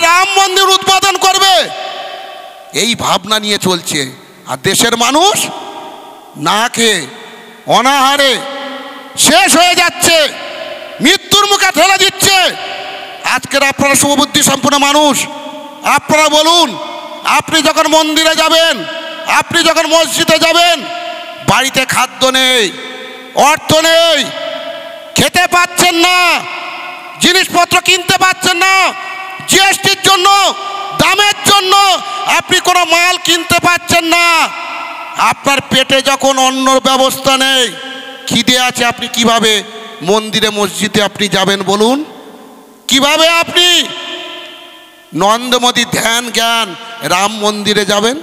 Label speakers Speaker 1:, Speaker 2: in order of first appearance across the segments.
Speaker 1: রাম মন্দির উদ্বোধন করবে, এই ভাবনা নিয়ে চলছে। আর দেশের মানুষ না খেয়ে অনাহারে শেষ হয়ে যাচ্ছে, মৃত্যুর মুখে ঠেলে দিচ্ছে। আজকের আপনারা শুভবুদ্ধি সম্পন্ন মানুষ, আপনারা বলুন, আপনি যখন মন্দিরে যাবেন, আপনি যখন মসজিদে যাবেন, বাড়িতে খাদ্য নেই, অর্থ নেই, খেতে পাচ্ছেন না, জিনিসপত্র কিনতে পাচ্ছেন না, জিএসটির জন্য, দামের জন্য আপনি কোনো মাল কিনতে পাচ্ছেন না। আপনার পেটে যখন অন্নর ব্যবস্থা নেই, খিদে আছে, আপনি কিভাবে মন্দিরে মসজিদে আপনি যাবেন বলুন? কিভাবে আপনি নরেন্দ্র ধ্যান জ্ঞান রাম মন্দিরে যাবেন?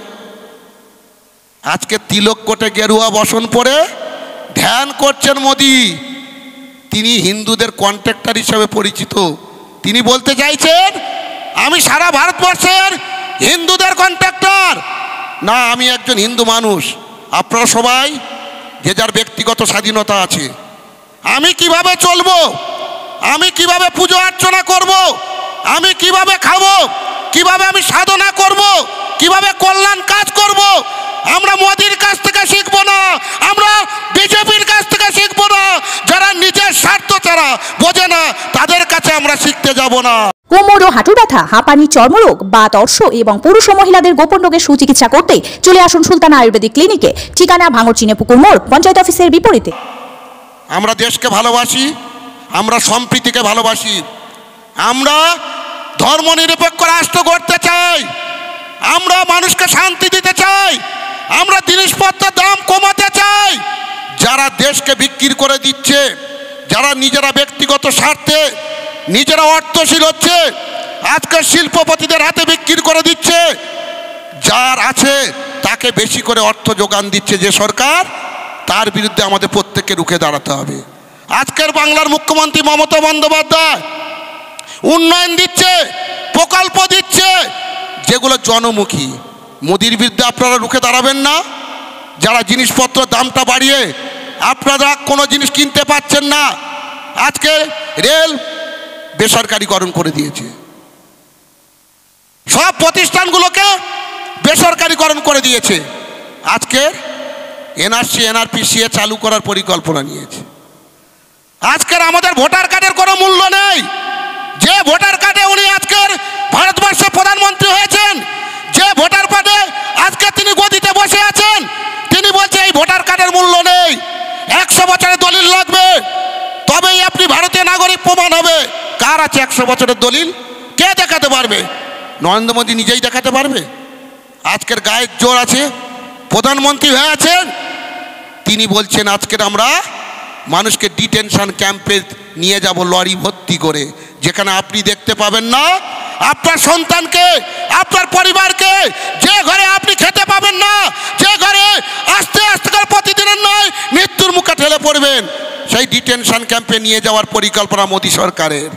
Speaker 1: আজকে তিলক কোটে গেরুয়া বসন পরে ধ্যান করছেন মোদি। তিনি হিন্দুদের কন্ট্রাক্টর হিসেবে পরিচিত। তিনি বলতে চাইছেন আমি সারা ভারতবর্ষের হিন্দুদের কন্ট্রাক্টর না, আমি একজন হিন্দু মানুষ। আপনারা সবাই যে যার ব্যক্তিগত স্বাধীনতা আছে। আমি কিভাবে চলবো, আমি কিভাবে পুজো অর্চনা করব, আমি কিভাবে খাবো, কিভাবে আমি সাধনা করব, কিভাবে কল্যাণ কাজ করব, আমরা মোদির কাছ থেকে শিখবো না, আমরা বিজেপির কাছ থেকে শিখবো না। যারা নিজের স্বার্থ ছাড়া বোঝে না, তাদের কাছে আমরা শিখতে যাব না।
Speaker 2: কোমর ও হাঁটুর ব্যথা, হাঁপানি, চর্মরোগ বা অর্শ এবং পুরুষ ও মহিলাদের গোপন রোগের সুচিকিৎসা করতে চলে আসুন সুলতানা আয়ুর্বেদিক ক্লিনিকে। ঠিকানা ভাঙড় চিনেপুকুর মোড়, পঞ্চায়েত অফিসের বিপরীতে।
Speaker 1: আমরা দেশকে ভালোবাসি, আমরা সম্প্রীতিকে ভালোবাসি, আমরা ধর্মনিরপেক্ষ রাষ্ট্র গড়তে চাই, আমরা মানুষকে শান্তি দিতে চাই, আমরা জিনিসপত্রের দাম কমাতে চাই। যারা দেশকে বিক্রি করে দিচ্ছে, যারা নিজেরা ব্যক্তিগত স্বার্থে নিজেরা অর্থশীল হচ্ছে, আজকে শিল্পপতিদের হাতে বিক্রি করে দিচ্ছে, যার আছে তাকে বেশি করে অর্থ যোগান দিচ্ছে যে সরকার, তার বিরুদ্ধে আমাদের প্রত্যেককে রুখে দাঁড়াতে হবে। আজকের বাংলার মুখ্যমন্ত্রী মমতা বন্দ্যোপাধ্যায় উন্নয়ন দিচ্ছে, প্রকল্প দিচ্ছে, যেগুলো জনমুখী। মোদির বিরুদ্ধে আপনারা রুখে দাঁড়াবেন না? যারা জিনিসপত্র দামটা বাড়িয়ে আপনারা কোনো জিনিস কিনতে পাচ্ছেন না, আজকে রেল বেসরকারিকরণ করে দিয়েছে, সব প্রতিষ্ঠানগুলোকে বেসরকারিকরণ করে দিয়েছে। আজকে এনআরসি এনআরপিসিএ চালু করার পরিকল্পনা নিয়েছে। আজকের আমাদের ভোটার কার্ডের কোনো মূল্য নেই। যে ভোটার কার্ডে উনি আজকের ভারতবর্ষের প্রধানমন্ত্রী হয়েছেন, যে ভোটার কার্ডে আজকে তিনি গদিতে বসে আছেন, তিনি বলছে এই ভোটার কার্ডের মূল্য নেই, 100 বছরের দলিল লাগবে, তবেই আপনি ভারতীয় নাগরিক প্রমাণ হবে। কার আছে 100 বছরের দলিল? কে দেখাতে পারবে? নরেন্দ্র মোদী নিজেই দেখাতে পারবে। আজকের গায়ের জোর আছে, প্রধানমন্ত্রী হয়ে আছেন, তিনি বলছেন আজকের আমরা মানুষকে ডিটেনশন ক্যাম্পে নিয়ে যাব লরি ভর্তি করে, যেখানে আপনি দেখতে পাবেন না আপনার সন্তানকে, আপনার পরিবারকে, যে ঘরে আপনি খেতে পাবেন না, যে ঘরে আস্তে আস্তে করে প্রতিদিনের নয় মৃত্যুর মুখে ঠেলে পড়বেন, সেই ডিটেনশন ক্যাম্পে নিয়ে যাওয়ার পরিকল্পনা মোদী সরকারের।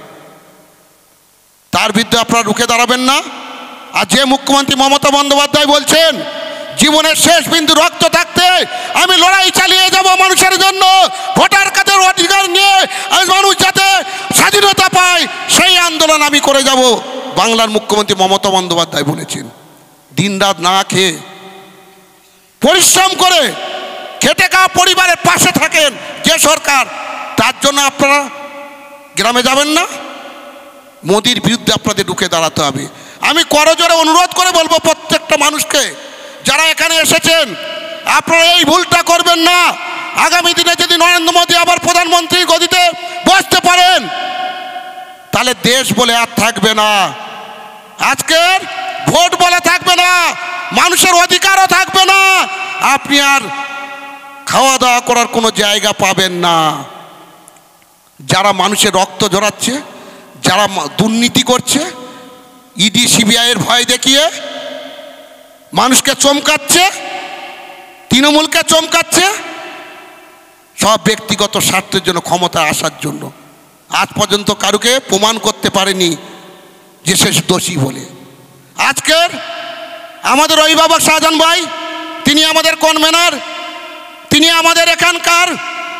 Speaker 1: তার বিরুদ্ধে আপনারা রুখে দাঁড়াবেন না? আর যে মুখ্যমন্ত্রী মমতা বন্দ্যোপাধ্যায় বলছেন জীবনের শেষ বিন্দু রক্ত থাকতে আমি লড়াই চালিয়ে যাব মানুষের জন্য, ভোটার কার্ডের অধিকার নিয়ে মানুষ যাতে স্বাধীনতা পায় সেই আন্দোলন আমি করে যাব, বাংলার মুখ্যমন্ত্রী মমতা বন্দ্যোপাধ্যায় বলেছেন। দিনরাত না খেয়ে পরিশ্রম করে খেটে খাওয়া পরিবারের পাশে থাকেন যে সরকার, তার জন্য আপনারা গ্রামে যাবেন না? মোদির বিরুদ্ধে আপনাদের রুখে দাঁড়াতে হবে। আমি করজোরে অনুরোধ করে বলবো প্রত্যেকটা মানুষকে, যারা এখানে এসেছেন, আপনারা এই ভুলটা করবেন না। আগামী দিনে যদি নরেন্দ্র মোদী আবার প্রধানমন্ত্রীর গদিতে বসতে পারেন, তাহলে দেশ বলে আর থাকবে না, আজকের ভোট বলে থাকবে না, মানুষের অধিকারও থাকবে না, আপনি আর খাওয়া দাওয়া করার কোনো জায়গা পাবেন না। যারা মানুষের রক্ত ঝরাচ্ছে, যারা দুর্নীতি করছে, ইডি সিবিআইয়ের ভয় দেখিয়ে মানুষকে চমকাচ্ছে, তৃণমূলকে চমকাচ্ছে, সব ব্যক্তিগত স্বার্থের জন্য, ক্ষমতা আসার জন্য। আজ পর্যন্ত কারুকে প্রমাণ করতে পারেনি যে সে দোষী বলে। আজকের আমাদের অভিভাবক শাহজাহান ভাই, তিনি আমাদের কনভেনার, তিনি আমাদের এখানকার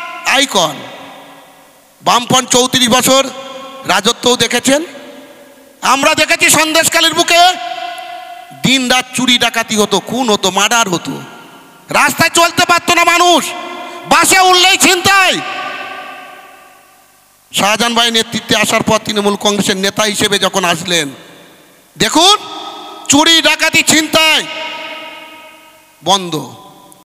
Speaker 1: আইকন। বামপন্থ 34 বছর রাজত্বও দেখেছেন, আমরা দেখেছি সন্দেশখালীর বুকে দিন রাত চুরি ডাকাতি হতো, খুন হতো, মার্ডার হতো, রাস্তায় চলতে পারতো না মানুষ, বাসে উঠলেই ছিনতাই। শাহজাহান ভাই নেতৃত্বে আসার পর তৃণমূল কংগ্রেসের নেতা হিসেবে যখন আসলেন, দেখুন চুরি ডাকাতি ছিনতাই বন্ধ।